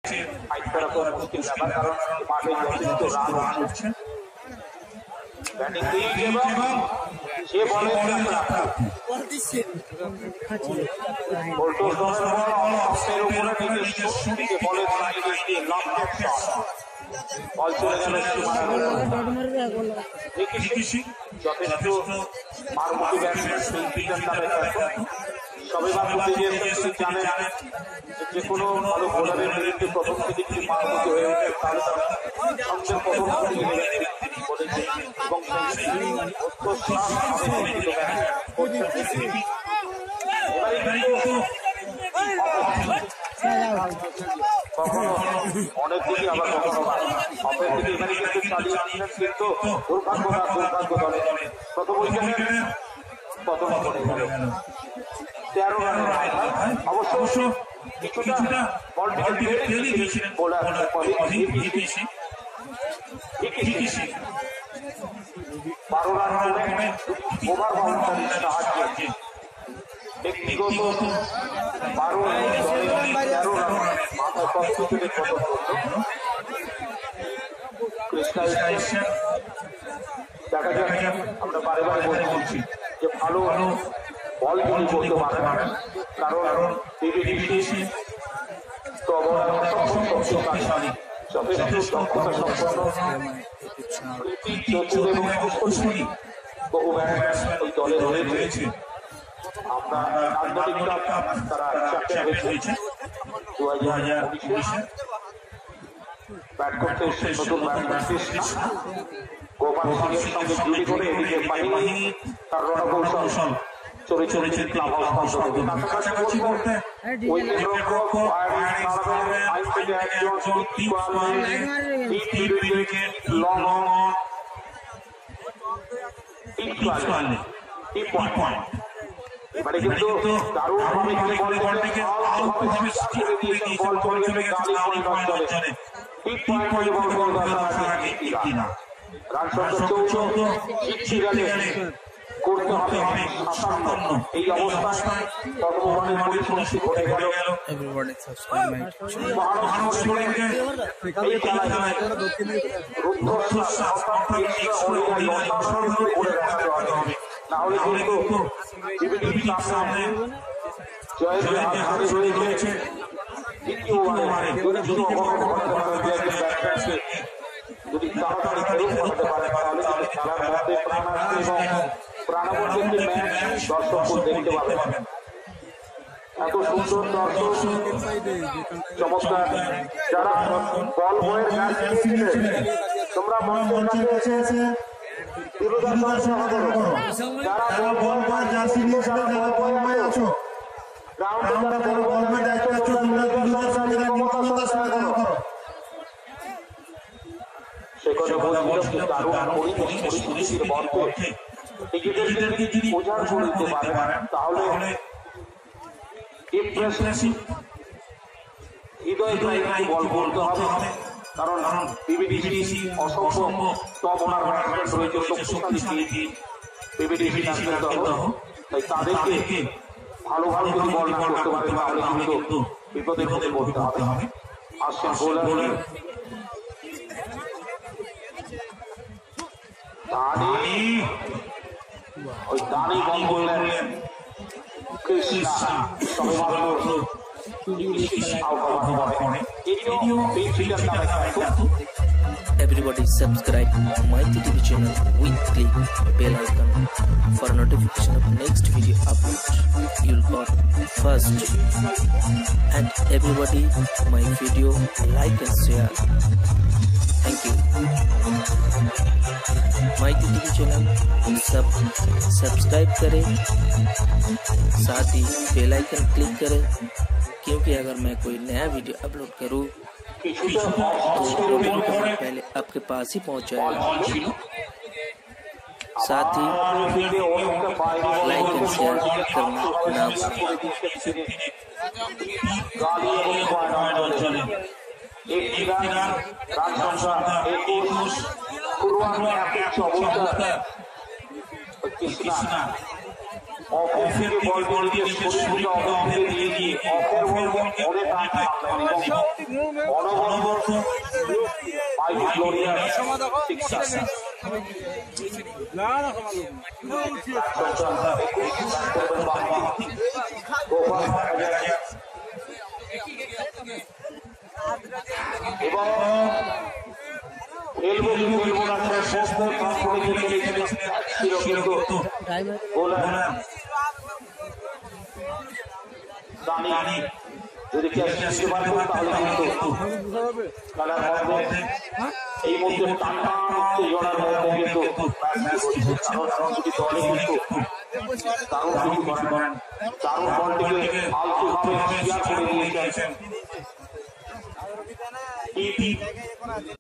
Fight করা খুব মুশকিল ব্যাপার, কারণ মাঠে যথেষ্ট রান হচ্ছে। ব্যাটিং এবং সে বলে বল চলে গেল যথেষ্ট মারমুখী ব্যাটসম্যান সবাই জানেন যে কোনো ভালো বোলারের বিরুদ্ধে প্রথম থেকে যদি মারমুখী হয়ে ওঠে তাহলে সবচেয়ে প্রথম বলেছে এবং কখনো অনেক দিকে আবার কখনো অপের দিকে এখানে কিন্তু চালিয়ে আনলেন, কিন্তু দুর্ভাগ্য দলে প্রথম উইকেটে পতন করে গেল 13 রানের অবশ্য কিছুটা বলটিকে ফেলে দিয়েছিলেন বোলার ঠিকই 12 রান করে ওভার বাউন্ডারির সাহায্যে ব্যক্তিগত 12 13 রান মাথায় কষ্ট থেকে পতন করল। দেখা যাক, আমরা বারে বারে বলছি যে ভালো বল তিনি করতে পারেন, কারণ যথেষ্ট দক্ষতা সম্পন্ন এবং বহু ব্যাটসম্যান ওই দলে রয়েছে। আমরা আন্তর্জাতিক কাপ তারা চ্যাম্পিয়ন হয়েছে 2019-এ। ব্যাট করতে নতুন ব্যাটসম্যান গোপাল সিং এর সঙ্গে জুটি করে এদিকে বাহিনী তার রণকৌশল চলেছে ক্লাব হাউস কাছাকাছি করতে উইকেট রক্ষক আইন থেকে একজন উইকেট লং পয়েন্ট এবারে কিন্তু দারুণ ভাবে বলটিকে বল চলে গেছে রান সংখ্যা 14 রানে করতে হবে 57। এই অবস্থায় প্রথম ওভারে পরিস্থিতি ঘটে গেল। Everybody subscribe my channel. সামনে জয়ের হাতে রয়েছে দ্বিতীয় ওভারে যদি তাড়াতাড়ি ফেরত করতে পারে তাহলে খেলার মধ্যে প্রাণ আসবে এবং প্রাণবন্ত একটি ম্যাচ দর্শক দেখতে পাবেন। এত সুন্দর দর্শক চমৎকার যারা বল বয়ের ম্যাচ খেলেছিলেন তোমরা মঞ্চের কাছে এসে যারা বল বয় জার্সি নিয়ে যারা বল বয় আছো গ্রাউন্ডে যারা বল বয় দায়িত্ব আছো তোমরা ক্ষমতা সহায়তা করো। সেখানে বলছিল দারুণ পরিস্থিতির মধ্যে নিজেদেরকে যদি বোঝার করে দিতে পারেন তাহলে ইমপ্রেসিভ হৃদয় বল বলতে হবে, কারণ বিবিডিসি অসংখ্য টপ অনার ব্যাটসম্যান রয়েছে, শক্তিশালী টিম বিবিডিসি তাই তাদেরকে ভালোভাবে যদি বল না করতে পারে তাহলে কিন্তু বিপদের মধ্যে পড়তে হবে। আসছেন বোলার ওই দানি বল করলেন Krishna Everybody subscribe Maity TV channel with click bell icon for notification of next video upload. You'll got first. And everybody my video like and share. Thank you. Maity TV channel subscribe करें, साथ ही bell icon click करें, क्योंकि अगर मैं कोई नया video upload करूं तो पहले आपके पास ही पहुंच जाएगा। साथ ही लाइक एंड शेयर करना ना অফের থেকে বল দিয়ে শরীর অফের দিয়ে অফের বল ওরে অনবরত পাইপ গ্লোরিয়া সিক্সার এবং খেলবো না শেষ কিন্তু যদি তাহলে কিন্তু খেলার মধ্যে এই মধ্যে টানা উত্তেজনার মধ্যে কিন্তু কারণ যদি দলে কিন্তু দারুণ কিছু করেন দারুণ বলটিকে ফালতু ভাবে ক্লিয়ার করে দিয়েছেন